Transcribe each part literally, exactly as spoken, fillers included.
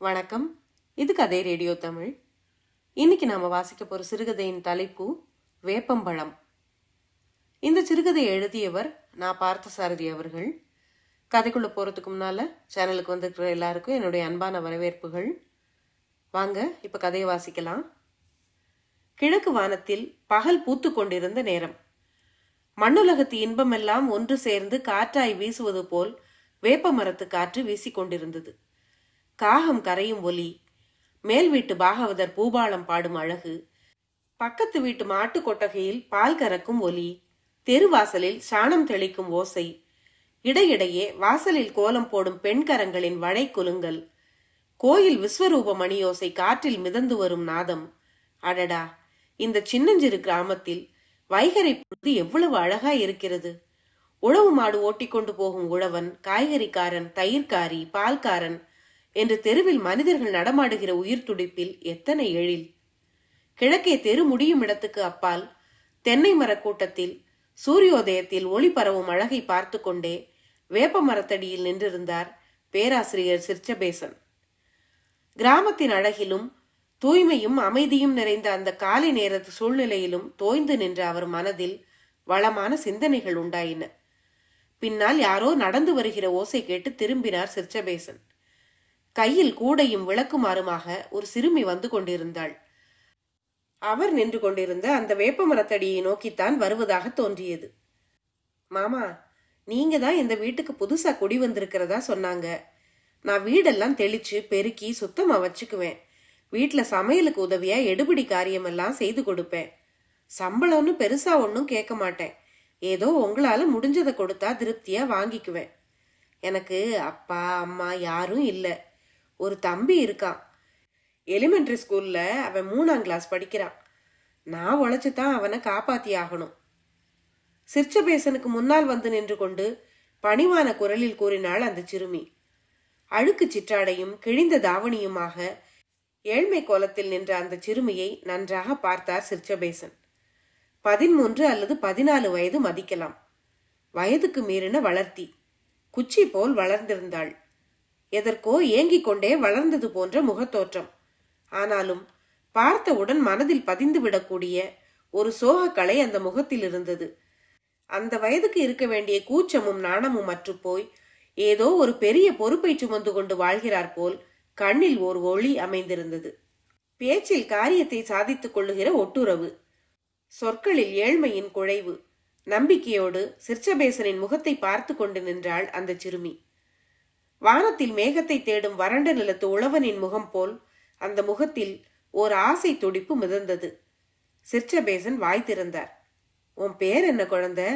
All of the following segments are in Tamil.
வணக்கம். இது கதை ரேடியோ தமிழ். இன்னைக்கு நாம வாசிக்க போற சிறுகதையின் தலைப்பு வேப்பம்பழம். இந்த சிறுகதையை எழுதியவர் நான் பார்த்தசாரதி அவர்கள். கதைக்குள்ள போறதுக்கு முன்னால சேனலுக்கு வந்திருக்கிற எல்லாருக்கும் என்னுடைய அன்பான வரவேற்புகள். வாங்க இப்ப கதையை வாசிக்கலாம். கிழக்கு வானத்தில் பகல் பூத்து கொண்டிருந்த நேரம். மண்ணுலகத்து இன்பமெல்லாம் ஒன்று சேர்ந்து காற்றாய் வீசுவது போல் வேப்ப மரத்து காற்று வீசிக்கொண்டிருந்தது. காகம் கரையும் ஒலி, மேல் வீட்டு பாகவதர் பூபாலம் பாடும் அழகு, பக்கத்து வீட்டு மாட்டு கொட்டகையில் பால் கறக்கும் ஒலி, தெருவாசலில் சாணம் தெளிக்கும் ஓசை, இடையிடையே வாசலில் கோலம் போடும் பெண்கரங்களின் வளை குலுங்கல், கோயில் விஸ்வரூப மணியோசை காற்றில் மிதந்து வரும் நாதம். அடடா, இந்த சின்னஞ்சிறு கிராமத்தில் வைகரை பொழுது எவ்வளவு அழகா இருக்கிறது. உழவு மாடு ஓட்டிக்கொண்டு போகும் உழவன், காய்கறிக்காரன், தயிர்காரி, பால்காரன் என்று தெருவில் மனிதர்கள் நடமாடுகிற உயிர் துடிப்பில் எத்தனை எழில். கிழக்கே தெரு முடியும் இடத்துக்கு அப்பால் தென்னை மர கூட்டத்தில் சூரியோதயத்தில் ஒளி பரவும் அழகை பார்த்து கொண்டே வேப்ப மரத்தடியில் நின்றிருந்தார் பேராசிரியர் சிற்சபேசன். கிராமத்தின் அழகிலும் தூய்மையும் அமைதியும் நிறைந்த அந்த காலை நேரத்து சூழ்நிலையிலும் தோய்ந்து நின்ற அவர் மனதில் வளமான சிந்தனைகள் உண்டாயின. பின்னால் யாரோ நடந்து வருகிற ஓசை கேட்டு திரும்பினார் சிற்சபேசன். கையில் கூடையும் விளக்குமாறுமாக ஒரு சிறுமி வந்து கொண்டிருந்தாள். அவர் நின்று கொண்டிருந்த அந்த வேப்ப மரத்தடியை நோக்கித்தான் வருவதாக தோன்றியது. மாமா, நீங்க தான் இந்த வீட்டுக்கு புதுசா குடி வந்திருக்கிறதா சொன்னாங்க. நான் வீடெல்லாம் தெளிச்சு பெருக்கி சுத்தமா வச்சுக்குவேன். வீட்டுல சமையலுக்கு உதவியா எடுபிடி காரியமெல்லாம் செய்து கொடுப்பேன். சம்பளம்னு பெருசா ஒன்னும் கேட்க மாட்டேன். ஏதோ உங்களால முடிஞ்சதை கொடுத்தா திருப்தியா வாங்கிக்குவேன். எனக்கு அப்பா அம்மா யாரும் இல்ல. ஒரு தம்பி இருக்கான். எலிமெண்டரி ஸ்கூல்ல அவன் மூணாம் கிளாஸ் படிக்கிறான். நான் உழைச்சுதான் அவனை காப்பாத்தி ஆகணும். சிற்சபேசனுக்கு முன்னால் வந்து நின்று கொண்டு பணிவான குரலில் கூறினாள் அந்த சிறுமி. அழுக்கு சிற்றாடையும் கிழிந்த தாவணியுமாக ஏழ்மை கோலத்தில் நின்ற அந்த சிறுமியை நன்றாக பார்த்தார் சிற்சபேசன். பதிமூன்று அல்லது பதினாலு வயது மதிக்கலாம். வயதுக்கு மீறின வளர்த்தி, குச்சி போல் வளர்ந்திருந்தாள். எதற்கோ ஏங்கிக் கொண்டே வளர்ந்தது போன்ற முகத்தோற்றம். ஆனாலும் பார்த்தவுடன் மனதில் பதிந்து விடக்கூடிய ஒரு சோகக்கலை அந்த முகத்தில் இருந்தது. அந்த வயதுக்கு இருக்க வேண்டிய கூச்சமும் நாணமும் அற்று போய் ஏதோ ஒரு பெரிய பொறுப்பை சுமந்து கொண்டு வாழ்கிறார் போல் கண்ணில் ஒரு ஒளி அமைந்திருந்தது. பேச்சில் காரியத்தை சாதித்துக் கொள்ளுகிற ஒட்டுறவு, சொற்களில் ஏழ்மையின் குழைவு. நம்பிக்கையோடு சிற்சபேசனின் முகத்தை பார்த்து கொண்டு நின்றாள் அந்த சிறுமி. வானத்தில் மேகத்தை தேடும் வறண்ட நிலத்து உழவனின் முகம் போல் அந்த முகத்தில் ஓர் ஆசை துடிப்பு மிதந்தது. சிற்சபேசன் வாய் திறந்தார். உன் பேர் என்ன குழந்தை?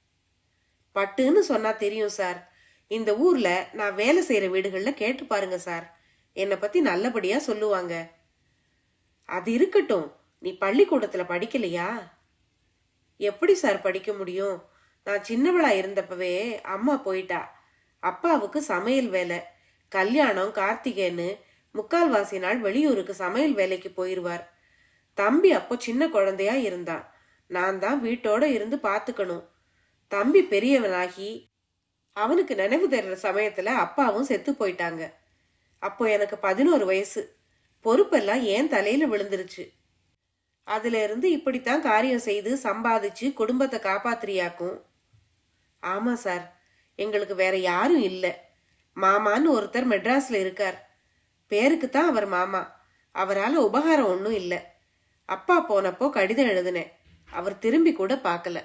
பட்டுன்னு சொன்னா தெரியும் சார். இந்த ஊர்ல நான் வேலை செய்யற வீடுகள்ல கேட்டு பாருங்க சார். என்னை பத்தி நல்லபடியா சொல்லுவாங்க. அது இருக்கட்டும், நீ பள்ளிக்கூடத்துல படிக்கலையா? எப்படி சார் படிக்க முடியும்? நான் சின்னவளா இருந்தப்பவே அம்மா போயிட்டா. அப்பாவுக்கு சமையல் வேலை, கல்யாணம், கார்த்திகைன்னு முக்கால்வாசி நாள் வெளியூருக்கு சமையல் வேலைக்கு போயிருவார். தம்பி அப்போ சின்ன குழந்தையா இருந்தான். நான் தான் வீட்டோட இருந்து பாத்துக்கணும். தம்பி பெரியவனாகி அவனுக்கு நினைவு தர்ற சமயத்துல அப்பாவும் செத்து போயிட்டாங்க. அப்போ எனக்கு பதினோரு வயசு. பொறுப்பெல்லாம் ஏன் தலையில விழுந்துருச்சு. அதுல இருந்து இப்படித்தான் காரியம் செய்து சம்பாதிச்சு குடும்பத்தை காப்பாத்திரியாக்கும். ஆமா சார், எங்களுக்கு வேற யாரும் இல்ல. மாமான்னு ஒருத்தர் மெட்ராஸ்ல இருக்கார். பேருக்குத்தான் அவர் மாமா. அவரால உபகாரம் ஒன்னும் இல்ல. அப்பா போனப்போ கடிதம் எழுதினேன். அவர் திரும்பி கூட பார்க்கல.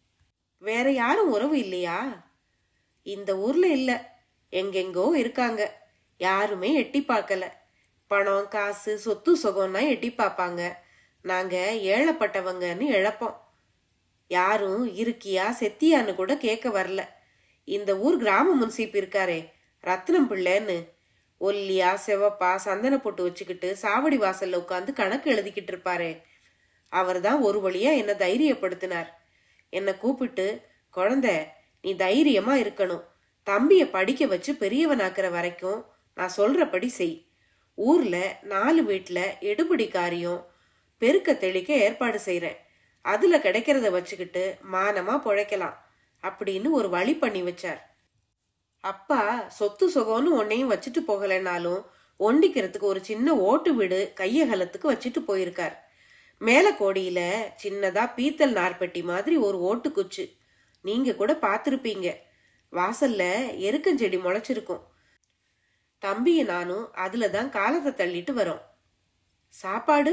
வேற யாரும் உறவு இல்லையா? இந்த ஊர்ல இல்ல, எங்கெங்கோ இருக்காங்க. யாருமே எட்டி பார்க்கல. பணம், காசு, சொத்து சுகம்னா எட்டி பார்ப்பாங்க. நாங்க ஏழப்பட்டவங்கன்னு இழப்போம். யாரும் இருக்கியா செத்தியான்னு கூட கேட்க வரல. இந்த ஊர் கிராம முன்சீப் இருக்காரே, ரத்னம் பிள்ளைன்னு, ஒல்லியா செவப்பா சந்தன போட்டு வச்சுக்கிட்டு சாவடி வாசல்ல உட்காந்து கணக்கு எழுதிக்கிட்டு இருப்பாரே, அவர் தான் ஒரு வழியா என்ன தைரியப்படுத்தினார். என்னை கூப்பிட்டு, குழந்தை நீ தைரியமா இருக்கணும். தம்பிய படிக்க வச்சு பெரியவனாக்குற வரைக்கும் நான் சொல்றபடி செய். ஊர்ல நாலு வீட்டுல எடுபிடி காரியம் பெருக்க தெளிக்க ஏற்பாடு செய்யறேன். அதுல கிடைக்கிறத வச்சுக்கிட்டு மானமா பொழைக்கலாம் அப்படின்னு ஒரு வழி பண்ணி வச்சார். அப்பா சொத்து சுகம்னு ஒன்னையும் வச்சுட்டு போகலைனாலும் ஒண்டிக்கிறதுக்கு ஒரு சின்ன ஓட்டு வீடு கையகலத்துக்கு வச்சுட்டு போயிருக்கார். மேல கோடியில சின்னதா பீத்தல் நார்பெட்டி மாதிரி ஒரு ஓட்டு குச்சு. நீங்க கூட பாத்திருப்பீங்க. வாசல்ல எருக்கஞ்செடி முளைச்சிருக்கும். தம்பியும் நானும் அதுலதான் காலத்தை தள்ளிட்டு வரோம். சாப்பாடு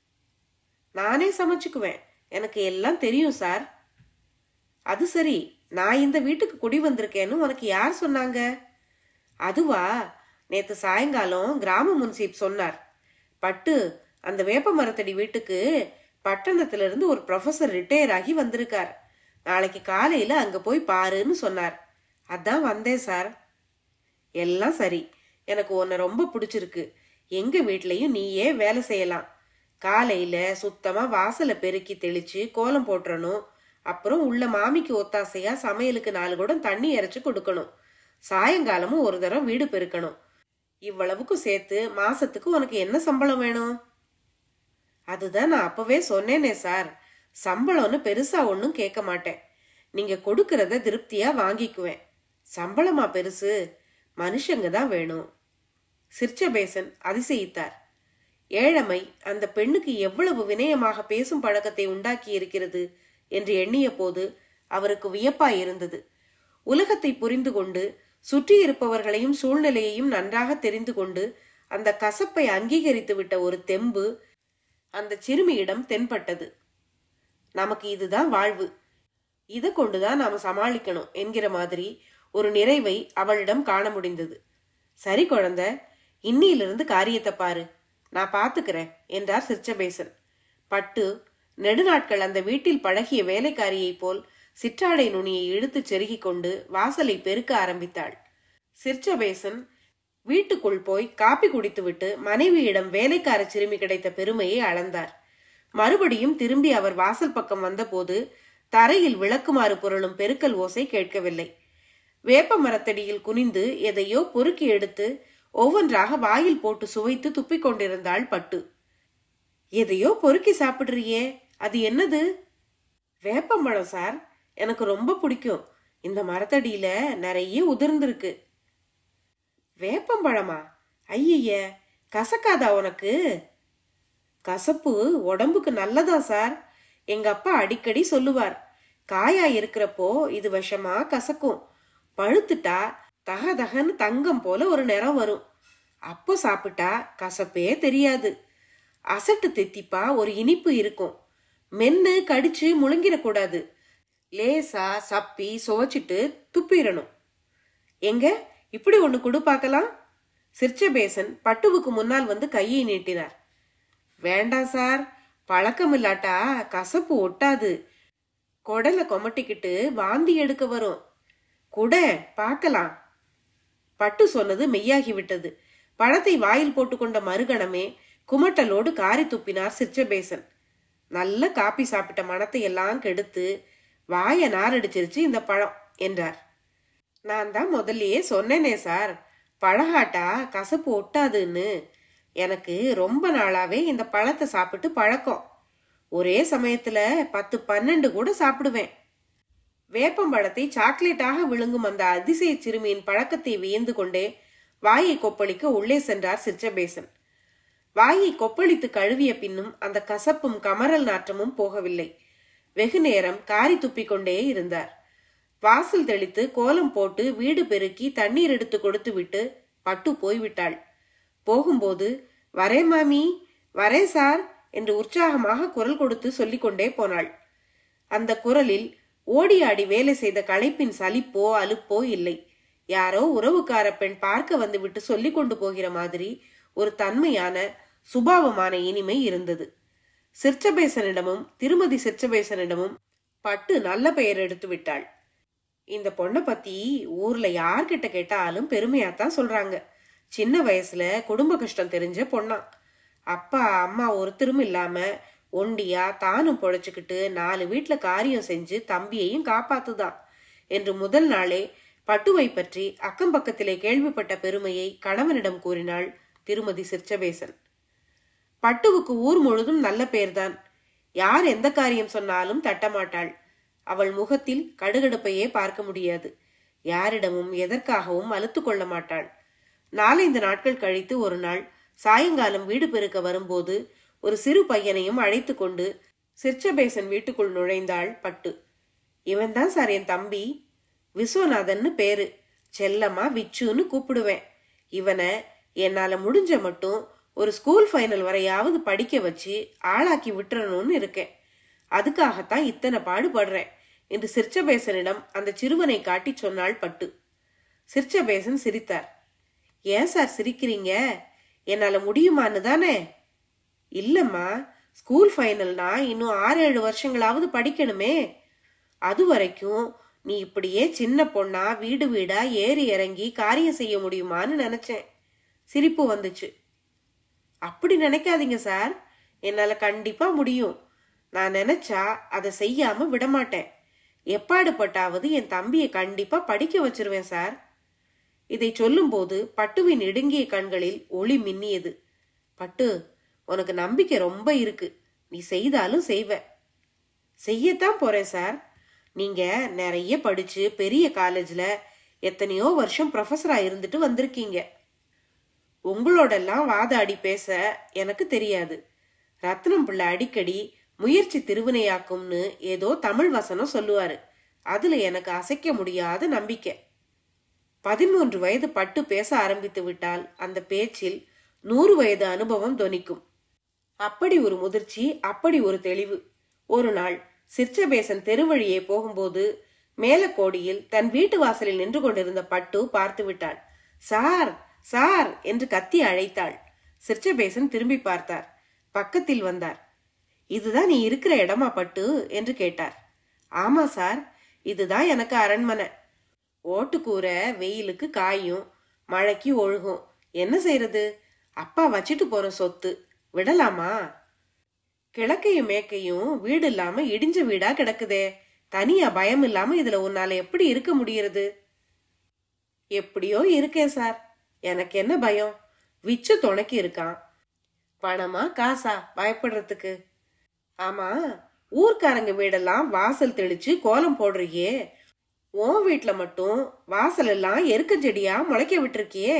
நானே சமைச்சுக்குவேன். எனக்கு எல்லாம் தெரியும் சார். அது சரி, நான் இந்த வீட்டுக்கு குடி வந்திருக்கேன்னு உனக்கு யார் சொன்னாங்க? அதுவா, நேத்து சாயங்காலம் கிராம முன்சீப் சொன்னார். பட்டு அந்த வேப்ப மரத்தடி வீட்டுக்கு பட்டணத்துல இருந்து ஒரு ப்ரொஃபசர் ரிட்டையர் ஆகி வந்திருக்கார். நாளைக்கு காலையில அங்க போய் பாருன்னு சொன்னார். அதான் வந்தேன் சார். எல்லாம் சரி, எனக்கு உன்னை ரொம்ப பிடிச்சிருக்கு. எங்க வீட்லயும் நீயே வேலை செய்யலாம். காலையில சுத்தமா வாசலை பெருக்கி தெளிச்சு கோலம் போட்டுறணும். அப்புறம் உள்ள மாமிக்கு ஒத்தாசையா சமையலுக்கு நாலு குடம் தண்ணி இறைச்சு கொடுக்கணும். சாயங்காலமும் ஒரு தரம் வீடு பெருக்கணும். இவ்வளவுக்கும் சேர்த்து மாசத்துக்கு உனக்கு என்ன சம்பளம் வேணும்? அதுதான் நான் அப்பவே சொன்னேனே சார். சம்பளம்னு பெருசா ஒன்னும் கேட்க மாட்டேன். நீங்க கொடுக்கறத திருப்தியா வாங்கிக்குவேன். சம்பளமா பெருசு? மனுஷங்க தான் வேணும். சிர்ச்சபேசன் அதிசயித்தார். ஏழமை அந்த பெண்ணுக்கு எவ்வளவு வினயமாக பேசும் பழக்கத்தை உண்டாக்கி இருக்கிறது என்று எண்ணிய போது அவருக்கு வியப்பாய் இருந்தது. உலகத்தை புரிந்து கொண்டு சுற்றி இருப்பவர்களையும் சூழ்நிலையையும் நன்றாக தெரிந்து கொண்டு அந்த கசப்பை அங்கீகரித்து விட்ட ஒரு தெம்பு அந்த சிறுமியிடம் தென்பட்டது. நமக்கு இதுதான் வாழ்வு, இதை கொண்டுதான் நாம சமாளிக்கணும் என்கிற மாதிரி ஒரு நிறைவை அவளிடம் காண முடிந்தது. சரி குழந்தை, இன்னிலிருந்து காரியத்தை பாரு, நான் பாத்துக்கிறேன் என்றார் சிர்ச்சபேசன். பட்டு நெடுநாட்கள் அந்த வீட்டில் பழகிய வேலைக்காரியை போல் சிற்றாடை நுனியை இழுத்து செருகி கொண்டு வாசலை பெருக்க ஆரம்பித்தாள். சிர்ச்சபேசன் வீட்டுக்குள் போய் காப்பி குடித்துவிட்டு மனைவியிடம் வேலைக்கார சிறுமி கிடைத்த பெருமையை அளந்தார். மறுபடியும் திரும்பி அவர் வாசல் பக்கம் வந்தபோது தரையில் விளக்குமாறு புரளும் பெருக்கல் ஓசை கேட்கவில்லை. வேப்ப மரத்தடியில் குனிந்து எதையோ பொறுக்கி எடுத்து ஒவ்வொன்றாக வாயில் போட்டு சுவைத்து துப்பிக் கொண்டிருந்தாள் பட்டு. எதையோ பொறுக்கி சாப்பிடுறியே, அது என்னது? வேப்பம்பழம் சார், எனக்கு ரொம்ப பிடிக்கும். இந்த மரத்தடியில நிறைய உதிர்ந்திருக்கு. வேப்பம்பழமா? ஐய, கசக்காதா உனக்கு? கசப்பு உடம்புக்கு நல்லதா சார். எங்க அப்பா அடிக்கடி சொல்லுவார். காயா இருக்கிறப்போ இது விஷமா கசக்கும், பழுத்துட்டா தக தகன்னு தங்கம் போல ஒரு நிறம் வரும். அப்போ சாப்பிட்டா கசப்பே தெரியாது. அசட்டு தித்திப்பா ஒரு இனிப்பு இருக்கும். மென்னு கடிச்சு முழுங்கிடக்கூடாது. லேசா சப்பி சுவைச்சிட்டு துப்பிடணும். எங்க இப்படி ஒண்ணு கொடு பார்க்கலாம். சிர்ச்சபேசன் பட்டுவுக்கு முன்னால் வந்து கையை நீட்டினார். வேண்டாம் சார், பழக்கம் இல்லாட்டா கசப்பு ஒட்டாது. கொடலை கொமட்டிக்கிட்டு வாந்தி எடுக்க வரும். குட பார்க்கலாம். பட்டு சொன்னது மெய்யாகிவிட்டது. பழத்தை வாயில் போட்டுக்கொண்ட மறுகணமே குமட்டலோடு காரி துப்பினார் சிர்ச்சபேசன். நல்ல காப்பி சாப்பிட்ட மனத்தை எல்லாம் கெடுத்து வாய நாரடிச்சிருச்சு இந்த பழம் என்றார். நான் தான் முதல்லயே சொன்னேனே சார், பழகாட்டா கசப்பு ஒட்டாதுன்னு. எனக்கு ரொம்ப நாளாவே இந்த பழத்தை சாப்பிட்டு பழக்கம். ஒரே சமயத்துல பத்து பன்னெண்டு கூட சாப்பிடுவேன். வேப்பம்பழத்தை சாக்லேட்டாக விழுங்கும் அந்த அதிசய சிறுமியின் பழக்கத்தை வியந்து கொண்டே வாயை கொப்பளிக்க உள்ளே சென்றார் சிர்ச்சபேசன். வாயை கொப்பளித்து கழுவிய பின்னும் அந்த கசப்பும் கமரல் நாற்றமும் போகவில்லை. வெகு நேரம் காரி துப்பிக் கொண்டே இருந்தார். வாசல் தெளித்து கோலம் போட்டு வீடு பெருக்கி தண்ணீர் எடுத்து கொடுத்து விட்டு பட்டு போய்விட்டாள். போகும்போது வரே மாமி, வரே சார் என்று உற்சாகமாக குரல் கொடுத்து சொல்லிக் கொண்டே போனாள். அந்த குரலில் ஓடி ஆடி வேலை செய்த களைப்பின் சலிப்போ அலுப்போ இல்லை. யாரோ உறவுக்கார பெண் பார்க்க வந்து விட்டு சொல்லிக் கொண்டு போகிற மாதிரி ஒரு தன்மையான சுபாவமான இனிமை இருந்தது. சிர்ச்சபேசனிடமும் திருமதி சிர்ச்சபேசனிடமும் பட்டு நல்ல பெயர் எடுத்து விட்டாள். இந்த பொண்ணை பத்தி ஊர்ல யார்கிட்ட கேட்டாலும் பெருமையாத்தான் சொல்றாங்க. சின்ன வயசுல குடும்ப கஷ்டம் தெரிஞ்ச பொண்ணா. அப்பா அம்மா ஒருத்தரும் இல்லாம ஒண்டியா தானும் பொழைச்சுக்கிட்டு நாலு வீட்டுல காரியம் செஞ்சு தம்பியையும் காப்பாத்துதான் என்று முதல் நாளே பட்டுவை பற்றி அக்கம் பக்கத்திலே கேள்விப்பட்ட பெருமையை கணவனிடம் கூறினாள் திருமதி சிர்ச்சபேசன். பட்டுவுக்கு ஊர் முழுதும் நல்ல பேர்தான். யார் எந்த காரியம் சொன்னாலும் தட்டமாட்டாள். அவள் முகத்தில் கடுகடுப்பையே பார்க்க முடியாது. யாரிடமும் எதற்காகவும் அலுத்து கொள்ள மாட்டாள். நாலைந்து நாட்கள் கழித்து ஒரு நாள் சாயங்காலம் வீடு பெருக்க வரும்போது ஒரு சிறு பையனையும் அழைத்து கொண்டு சிற்சபேசன் வீட்டுக்குள் நுழைந்தாள் பட்டு. இவன் தான் சார் என் தம்பி, விஸ்வநாதன்னு பேரு, செல்லமா விச்சுன்னு கூப்பிடுவேன். இவனை என்னால முடிஞ்ச மட்டும் ஒரு ஸ்கூல் ஃபைனல் வரையாவது படிக்க வச்சு ஆளாக்கி விட்டுறணும்னு இருக்கேன். அதுக்காகத்தான் இத்தனை பாடுபடுறேன் என்று சிற்சபேசனிடம் அந்த சிறுவனை காட்டி சொன்னாள் பட்டு. சிற்சபேசன் சிரித்தார். ஏன் சார் சிரிக்கிறீங்க? என்னால முடியுமான்னு தானே? இல்லம்மா, ஸ்கூல் ஃபைனல்னா இன்னும் ஆறு ஏழு வருஷங்களாவது படிக்கணுமே. அது வரைக்கும் நீ இப்படியே சின்ன பொண்ணா வீடு வீடா ஏறி இறங்கி காரியம் செய்ய முடியுமான்னு நினைச்சேன். சிரிப்பு வந்துச்சு. அப்படி நினைக்காதீங்க சார், என்னால கண்டிப்பா முடியும். நான் நினைச்சா அதை செய்யாம விடமாட்டேன். எப்பாடுபட்டாவது என் தம்பியை கண்டிப்பா படிக்க வச்சிருவேன் சார். இதை சொல்லும் போது பட்டுவின் இடுங்கிய கண்களில் ஒளி மின்னியது. பட்டு, உனக்கு நம்பிக்கை ரொம்ப இருக்கு, நீ செய்தாலும் செய்வ. செய்யத்தான் போறேன் சார். நீங்க நிறைய படிச்சு பெரிய காலேஜ்ல எத்தனையோ வருஷம் ப்ரொஃபஸரா இருந்துட்டு வந்திருக்கீங்க. உங்களோடெல்லாம் வாதாடி பேச எனக்கு தெரியாது. ரத்னம் பிள்ளை அடிக்கடி முயற்சி திருவினையாக்கும்னு ஏதோ தமிழ் வசனம் சொல்லுவாரு. அதுல எனக்கு அசைக்க முடியாத நம்பிக்கை. பதிமூன்று வயது பட்டு பேச ஆரம்பித்து விட்டால் அந்த பேச்சில் நூறு வயது அனுபவம் தொனிக்கும். அப்படி ஒரு முதிர்ச்சி, அப்படி ஒரு தெளிவு. ஒரு நாள் சிற்சபேசன் தெருவழியே போகும்போது மேலக்கோடியில் தன் வீட்டு வாசலில் நின்று கொண்டிருந்த பட்டு பார்த்து விட்டாள். சார் சார் என்று கத்தி அழைத்தாள். சிற்சபேசன் திரும்பி பார்த்தார். பக்கத்தில் வந்தார். இதுதான் நீ இருக்கிற இடமா பட்டு என்று கேட்டார். ஆமா சார், இதுதான் எனக்கு அரண்மனை. ஓட்டுக்கூரை வெயிலுக்கு காயும், மழைக்கு ஒழுகும். என்ன செய்யறது? அப்பா வச்சிட்டு போற சொத்து, விடலாமா? கிழக்கையும் மேற்கையும் வீடு இல்லாம இடிஞ்ச வீடா கிடக்குதே, தனியா பயம் இல்லாம இதுல உன்னால எப்படி இருக்க முடியறது? எப்படியோ இருக்கேன் சார், எனக்கு என்ன பயம்? விச்சு துணைக்கு இருக்கான். பணமா காசா பயப்படுறதுக்கு? ஆமா, ஊர்க்காரங்க வீடெல்லாம் வாசல் தெளிச்சு கோலம் போடுறியே, உன் வீட்டுல மட்டும் வாசல் எல்லாம் எருக்கஞ்செடியா முளைக்க விட்டுருக்கியே.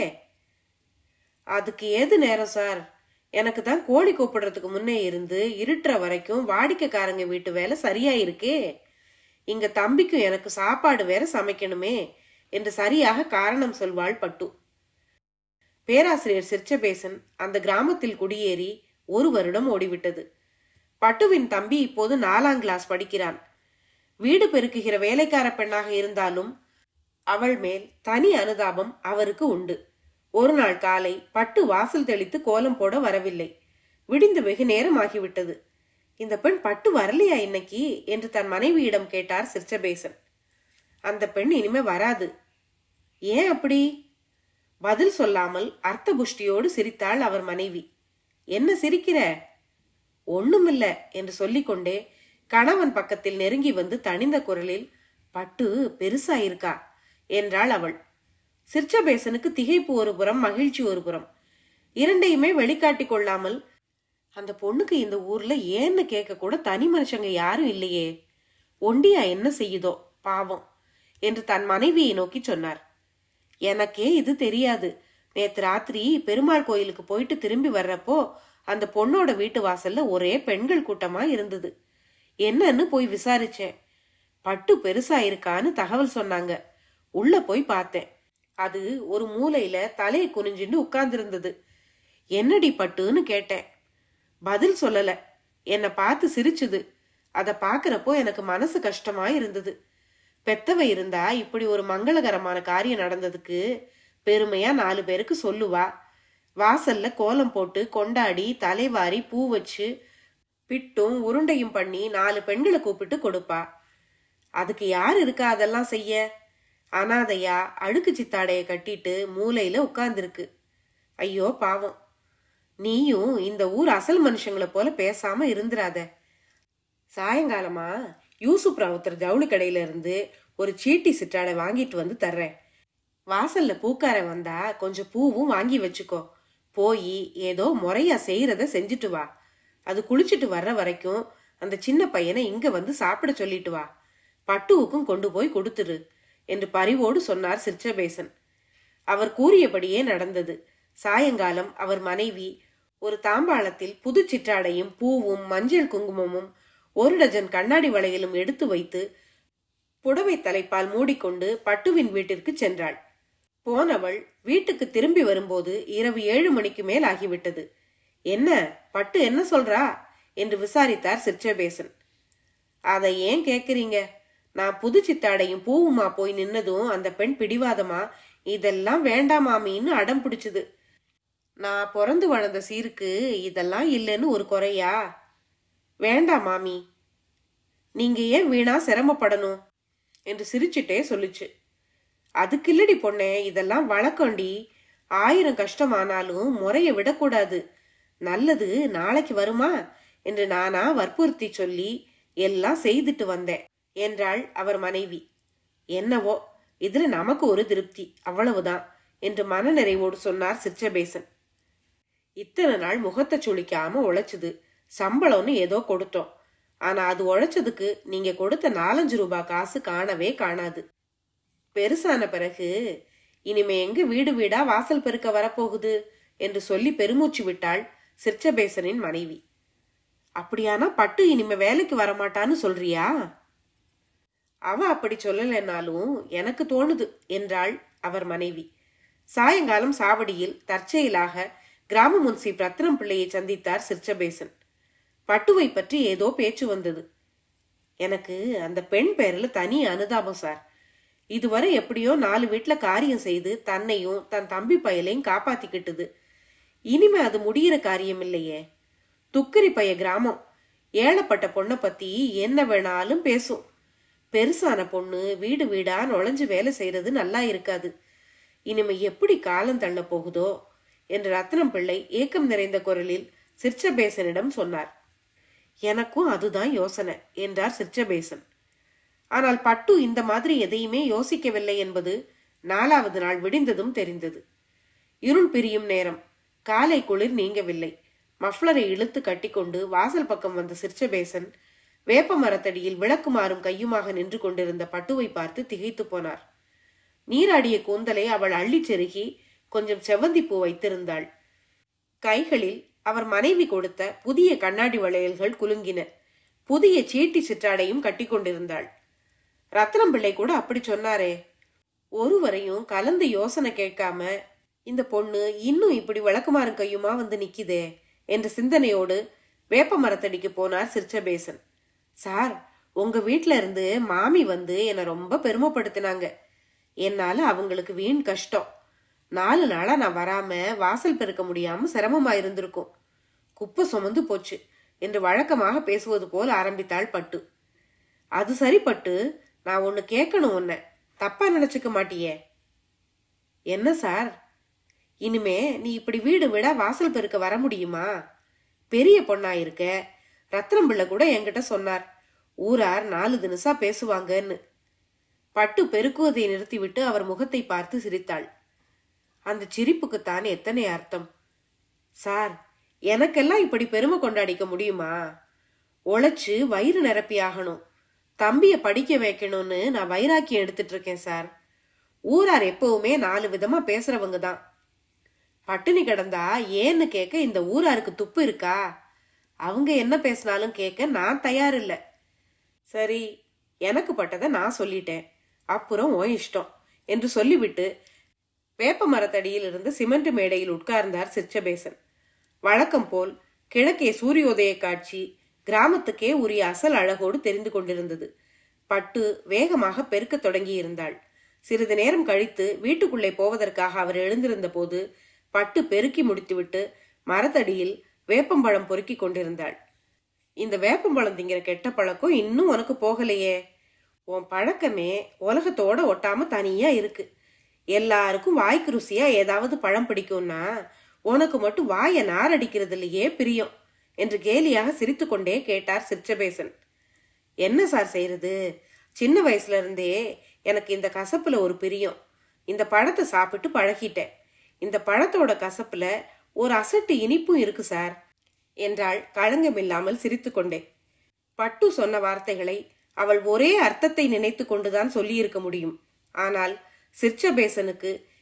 அதுக்கு ஏது நேரம் சார்? எனக்கு தான் கோழி கூப்பிடுறதுக்கு முன்னே இருந்து இருட்டுற வரைக்கும் வாடிக்கைக்காரங்க வீட்டு வேலை சரியா இருக்கே. இங்க தம்பிக்கும் எனக்கு சாப்பாடு வேற சமைக்கணுமே என்று சரியாக காரணம் சொல்வாள் பட்டு. பேராசிரியர் சிற்சபேசன் அந்த கிராமத்தில் குடியேறி ஒரு வருடம் ஓடிவிட்டது. பட்டுவின் தம்பி இப்போது நாலாம் கிளாஸ் படிக்கிறான். வீடு பெருக்குகிற வேலைக்கார பெண்ணாக இருந்தாலும் அவள் மேல் தனி அனுதாபம் அவருக்கு உண்டு. ஒரு நாள் காலை பட்டு வாசல் தெளித்து கோலம் போட வரவில்லை. விடிந்து வெகு நேரம் ஆகிவிட்டது. இந்த பெண் பட்டு வரலையா இன்னைக்கு என்று தன் மனைவியிடம் கேட்டார் சிற்சபேசன். அந்த பெண் இனிமே வராது. ஏன் அப்படி? பதில் சொல்லாமல் அர்த்த புஷ்டியோடு சிரித்தாள் அவர் மனைவி. என்ன சிரிக்கிற? ஒண்ணுமில்ல என்று சொல்லிக்கொண்டே கணவன் பக்கத்தில் நெருங்கி வந்து தனிந்த குரலில், பட்டு பெருசா இருக்கா என்றாள் அவள். சிற்சபேசனுக்கு திகைப்பு ஒரு புறம், மகிழ்ச்சி ஒரு புறம். இரண்டையுமே வெளிக்காட்டி கொள்ளாமல், அந்த பொண்ணுக்கு இந்த ஊர்ல ஏன்னு கேட்க கூட தனி மனுஷங்க யாரும் இல்லையே, ஒண்டியா என்ன செய்யுதோ பாவம் என்று தன் மனைவியை நோக்கி சொன்னார். எனக்கே இது தெரியாது. நேத்து ராத்திரி பெருமாள் கோயிலுக்கு போயிட்டு திரும்பி வர்றப்போ அந்த பொண்ணோட வீட்டு வாசல்ல ஒரே பெண்கள் கூட்டமா இருந்தது. என்னன்னு போய் விசாரிச்சேன். பட்டு பெருசா இருக்கான்னு தகவல் சொன்னாங்க. உள்ள போய் பார்த்தேன். அது ஒரு மூலையில தலையை குனிஞ்சுண்டு உட்கார்ந்து இருந்தது. என்னடி பட்டுன்னு கேட்டேன். பதில் சொல்லல. என்னை பார்த்து சிரிச்சுது. அத பாக்குறப்போ எனக்கு மனசு கஷ்டமா இருந்தது. பெத்தவ இருந்தா இப்படி ஒரு மங்களகரமான காரியம் நடந்ததுக்கு பெருமையா நாலு பேருக்கு சொல்லுவா. வாசல்ல கோலம் போட்டு கொண்டாடி தலைவாரி பூ வச்சு பிட்டும் உருண்டையும் பண்ணி நாலு பெண்களை கூப்பிட்டு கொடுப்பா. அதுக்கு யார் இருக்கா அதெல்லாம் செய்ய? அனாதையா அழுக்கு சித்தாடைய கட்டிட்டு மூலையில உட்கார்ந்துருக்கு. ஐயோ பாவம். நீயும் இந்த ஊர் அசல் மனுஷங்களை போல பேசாம இருந்துராத. சாயங்காலமா யூசுப் ராவுத்தர் ஜவுளி கடையில இருந்து ஒரு சீட்டி சிற்றாடை வாங்கிட்டு வந்து தர்றேன். வாசல்ல பூக்காரன் வந்தா கொஞ்சம் பூவும் வாங்கி வச்சுக்கோ. போய் ஏதோ முறையா செய்யறத செஞ்சுட்டு வா. அது குளிச்சுட்டு வர்ற வரைக்கும் அந்த சின்ன பையனை இங்க வந்து சாப்பிட சொல்லிட்டு வா. பட்டுவுக்கும் கொண்டு போய் கொடுத்துரு என்று பரிவோடு சொன்னார் சிற்சபேசன். அவர் கூறியபடியே நடந்தது. சாயங்காலம் அவர் மனைவி ஒரு தாம்பாளத்தில் புது சிற்றாடையும் பூவும் மஞ்சள் குங்குமமும் ஒரு டஜன் கண்ணாடி வளையலும் எடுத்து வைத்து புடவை தலைப்பால் மூடிக்கொண்டு பட்டுவின் வீட்டிற்கு சென்றாள். போனவள் வீட்டுக்கு திரும்பி வரும்போது இரவு ஏழு மணிக்கு மேல் ஆகிவிட்டது. என்ன பட்டு என்ன சொல்றா என்று விசாரித்தார் சிற்றபேசன். அதை ஏன் கேக்குறீங்க? நான் புது சித்தாடையும் பூவுமா போய் நின்னதும் அந்த பெண் பிடிவாதமா இதெல்லாம் வேண்டாமாமின்னு அடம் பிடிச்சுது. நான் பிறந்து வளர்ந்த சீருக்கு இதெல்லாம் இல்லைன்னு ஒரு குறையா? வேண்டாம் மாமி, நீங்க ஏன் வீணா சிரமப்படணும் என்று சிரிச்சுட்டே சொல்லுச்சு. அதுக்கு இல்லடி பொண்ணே, இதெல்லாம் வழக்கண்டி. ஆயிரம் கஷ்டமானாலும் முறைய விடக்கூடாது. நல்லது நாளைக்கு வருமா என்று நானா வற்புறுத்தி சொல்லி எல்லாம் செய்துட்டு வந்தேன் என்றாள் அவர் மனைவி. என்னவோ இதுல நமக்கு ஒரு திருப்தி, அவ்வளவுதான் என்று மன நிறைவோடு சொன்னார் சிற்றபேசன். இத்தனை நாள் முகத்தை சுளிக்காம உழைச்சது, சம்பளம்னு ஏதோ கொடுத்தோம். ஆனா அது உழைச்சதுக்கு நீங்க கொடுத்த நாலஞ்சு ரூபாய் காசு காணவே காணாது. பெருசான பிறகு இனிமே எங்க வீடு வீடா வாசல் பெருக்க வரப்போகுது என்று சொல்லி பெருமூச்சு விட்டாள் சிற்றபேசனின் மனைவி. அப்படியானா பட்டு இனிமே வேலைக்கு வரமாட்டான்னு சொல்றியா? அவ அப்படி சொல்லலைன்னாலும் எனக்கு தோணுது என்றாள் அவர் மனைவி. சாயங்காலம் சாவடியில் தற்செயலாக கிராம முன்சீப் ரத்னம் பிள்ளையை சந்தித்தார் சிற்றபேசன். பட்டுவை பற்றி ஏதோ பேச்சு வந்தது. எனக்கு அந்த பெண் பேர்ல தனி அனுதாபம் சார். இதுவரை எப்படியோ நாலு வீட்டுல காரியம் செய்து தன்னையும் தன் தம்பி பயலையும் காப்பாத்திக்கிட்டுது. இனிமே அது முடிகிற காரியம் இல்லையே. துக்கரி பைய கிராமம், ஏழப்பட்ட பொண்ணை பத்தி என்ன வேணாலும் பேசும். பெருசான பொண்ணு வீடு வீடா நுழைஞ்சு வேலை செய்யறது நல்லா இருக்காது. இனிமே எப்படி காலம் தள்ள போகுதோ என்று ரத்னம் பிள்ளை ஏக்கம் நிறைந்த குரலில் சிற்றபேசனிடம் சொன்னார். எனக்கும் அதுதான் யோசனை என்றார் சிற்றபேசன். ஆனால் பட்டு இந்த மாதிரி எதையுமே யோசிக்கவில்லை என்பது நாலாவது நாள் விடிந்ததும் தெரிந்தது. இருள் பிரியும் நேரம். காலை குளிர் நீங்கவில்லை. மஃப்ளரை இழுத்து கட்டிக்கொண்டு வாசல் பக்கம் வந்த சிற்றபேசன் வேப்ப மரத்தடியில் விளக்குமாறும் கையுமாக நின்று கொண்டிருந்த பட்டுவை பார்த்து திகைத்து போனார். நீராடிய கூந்தலை அவள் அள்ளி செருகி கொஞ்சம் செவ்வந்தி பூ வைத்திருந்தாள். கைகளில் அவர் மனைவி கொடுத்த புதிய கண்ணாடி வளையல்கள் குலுங்கின. புதிய சீட்டி சிற்றாடையும் கட்டி கொண்டிருந்தாள். ரத்னம் பிள்ளை கூட அப்படி சொன்னாரே. ஒருவரையும் கலந்து யோசனை கேட்காம இந்த பொண்ணு இன்னும் இப்படி விளக்குமாறும் கையுமா வந்து நிக்குதே என்ற சிந்தனையோடு வேப்ப மரத்தடிக்கு போனார் சிற்றபேசன். சார், உங்க வீட்டுல இருந்து மாமி வந்து என்னை ரொம்ப பெருமைப்படுத்தினாங்க. என்னால அவங்களுக்கு வீண் கஷ்டம். நாலு நாளா நான் வராம வாசல் பெருக்க முடியாம சிரமமா இருந்திருக்கும். குப்பை சுமந்து போச்சு என்று வழக்கமாக பேசுவது போல் ஆரம்பித்தாள் பட்டு. அது சரி பட்டு, நான் ஒன்னு கேட்கணும். உன்ன தப்பா நினைச்சுக்க மாட்டியே? என்ன சார்? இனிமே நீ இப்படி வீடு விட வாசல் பெருக்க வர முடியுமா? பெரிய பொண்ணா இருக்க. ரத்னம் பிள்ளை கூட என்கிட்ட சொன்னார், ஊரார் நாலு தினசா பேசுவாங்கன்னு. பட்டு பெருக்குவதை நிறுத்திவிட்டு அவர் முகத்தை பார்த்து சிரித்தாள். அந்த சிரிப்புக்குத்தான் எத்தனை அர்த்தம். சார், எனக்கெல்லாம் இப்படி பெருமை கொண்டாடிக்க முடியுமா? உழைச்சு வயிறு நிரப்பி ஆகணும். தம்பிய படிக்க வைக்கணும்னு நான் வைராக்கியம் எடுத்துட்டு இருக்கேன் சார். ஊரார் எப்பவுமே நாலு விதமா பேசுறவங்க தான். பட்டினி கிடந்தா ஏன்னு கேட்க இந்த ஊராருக்கு துப்பு இருக்கா? அவங்க என்ன பேசினாலும் கேட்க நான் தயார் இல்ல. சரி, எனக்கு பட்டதை நான் சொல்லிட்டேன், அப்புறம் ஓ இஷ்டம் என்று சொல்லிவிட்டு வேப்ப மரத்தடியில் இருந்து சிமெண்ட் மேடையில் உட்கார்ந்தார் சிற்றபேசன். வழக்கம் போல் கிழக்கே சூரியோதய காட்சி கிராமத்துக்கே உரிய அசல் அழகோடு தெரிந்து கொண்டிருந்தது. பட்டு வேகமாக பெருக்க தொடங்கி இருந்தாள். சிறிது நேரம் கழித்து வீட்டுக்குள்ளே போவதற்காக அவர் எழுந்திருந்த போது பட்டு பெருக்கி முடித்துவிட்டு மரத்தடியில் வேப்பம்பழம் பொறுக்கி கொண்டிருந்தாள். இந்த வேப்பம்பழம் திங்கிற கெட்ட பழக்கம் இன்னும் உனக்கு போகலையே. உன் பழக்கமே உலகத்தோட ஒட்டாம தனியா இருக்கு. எல்லாருக்கும் வாய்க்கு ருசியா ஏதாவது பழம் பிடிக்கும்னா உனக்கு மட்டும் வாய நாரடிக்கிறது இல்லையே பிரியம் என்று கேலியாக சிரித்து கொண்டே கேட்டார் சிற்றபேசன். என்ன சார் செய்யறது? சின்ன வயசுல இருந்தே எனக்கு இந்த கசப்புல ஒரு பிரியம். இந்த பழத்தை சாப்பிட்டு பழகிட்டேன். இந்த பழத்தோட கசப்புல ஒரு அசட்டு இனிப்பும் இருக்கு சார் என்றாள் களங்கமில்லாமல் சிரித்து கொண்டே. பட்டு சொன்ன வார்த்தைகளை அவள் ஒரே அர்த்தத்தை நினைத்து கொண்டுதான் சொல்லி இருக்க முடியும். ஆனால் சிற்றபேசனுக்கு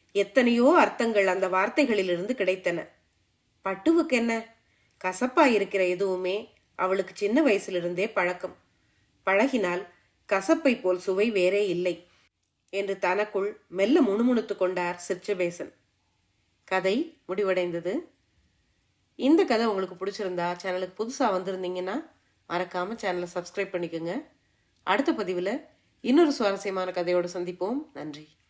எத்தனையோ அர்த்தங்கள் அந்த வார்த்தைகளிலிருந்து கிடைத்தன. பட்டுவுக்கு என்ன, கசப்பா இருக்கிற எதுவுமே அவளுக்கு சின்ன வயசிலிருந்தே பழக்கம். பழகினால் கசப்பை போல் சுவை வேறே இல்லை என்று தனக்குள் மெல்ல முணுமுணுத்து கொண்டார் சிற்சபேசன். கதை முடிவடைந்தது. இந்த கதை உங்களுக்கு பிடிச்சிருந்தா, சேனலுக்கு புதுசா வந்திருந்தீங்கன்னா மறக்காம சேனலை சப்ஸ்கிரைப் பண்ணிக்கோங்க. அடுத்த பதிவில் இன்னொரு சுவாரஸ்யமான கதையோடு சந்திப்போம். நன்றி.